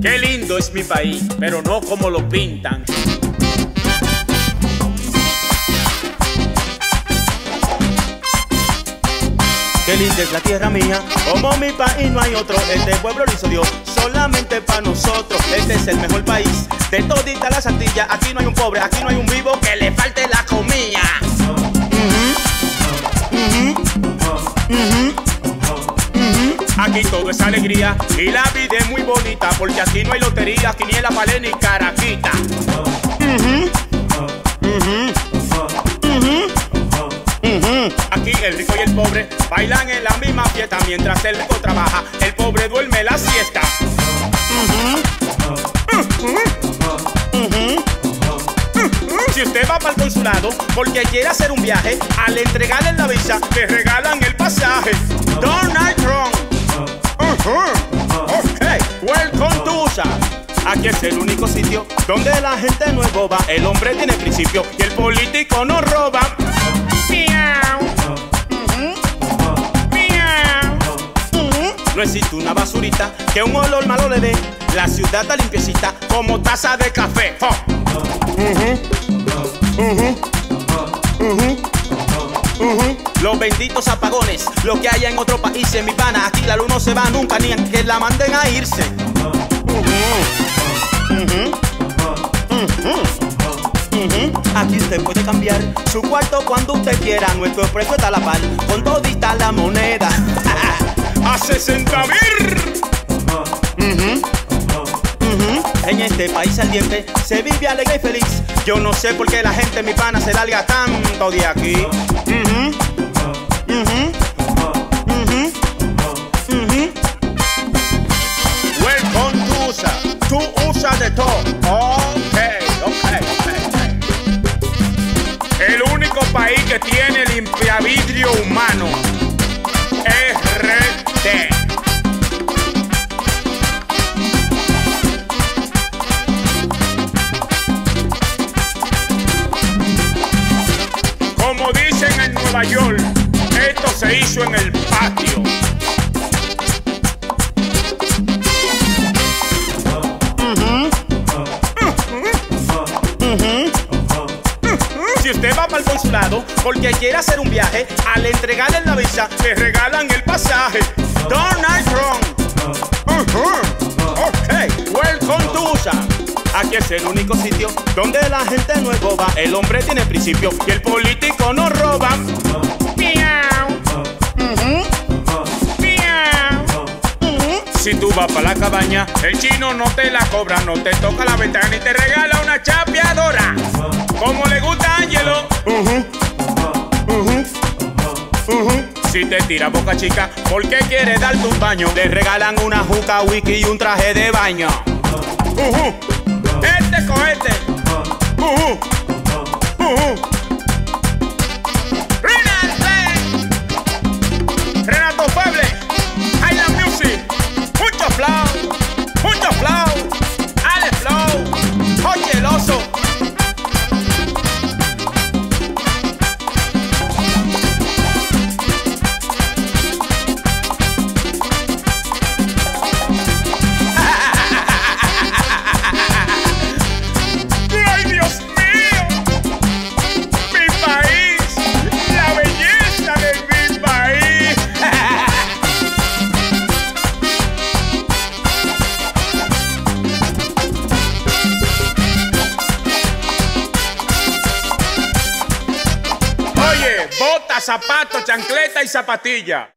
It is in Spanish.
Qué lindo es mi país, pero no como lo pintan. Qué linda es la tierra mía, como mi país no hay otro. Este pueblo lo hizo Dios, solamente para nosotros. Este es el mejor país de todita las Antillas. Aquí no hay un pobre, aquí no hay un vivo que le falte la comida. Aquí todo es alegría y la vida es muy bonita, porque aquí no hay lotería, quiniela, palé ni caraquita. Aquí el rico y el pobre bailan en la misma fiesta. Mientras el rico trabaja, el pobre duerme la siesta. Si usted va para el consulado porque quiere hacer un viaje, al entregarle la visa le regalan el pasaje. Donald Trump. Okay, welcome to USA. Aquí es el único sitio donde la gente no es boba. El hombre tiene principio y el político no roba. No existe una basurita que un olor malo le dé. La ciudad está limpiecita como taza de café. Los benditos apagones, lo que haya en otro país, en mi pana, aquí la luz no se va nunca, ni que la manden a irse. Aquí usted puede cambiar su cuarto cuando usted quiera. Nuestro precio está a la par con todita la moneda. ¡A 60.000! En este país ardiente se vive alegre y feliz. Yo no sé por qué la gente, mi pana, se larga tanto de aquí. Welcome to USA. Tú usas de todo. Okay. El único país que tiene limpiavidrio humano. RT. Como dicen en Nueva York, esto se hizo en el patio. Si usted va para el consulado porque quiere hacer un viaje, al entregarle la visa le regalan el pasaje. Donald Trump. Okay, welcome to USA. Aquí es el único sitio donde la gente no es boba. El hombre tiene principio y el político no roba. Si tú vas para la cabaña, el chino no te la cobra, no te toca la ventana y te regala una chapeadora. Como le gusta a Angelo. Si te tira boca chica porque quiere darte un baño, le regalan una juca wiki y un traje de baño. Este cohete. Renato Feble, Highland Music. Mucho flow. Ale Flow, oye el oso. Bota, zapato, chancleta y zapatilla.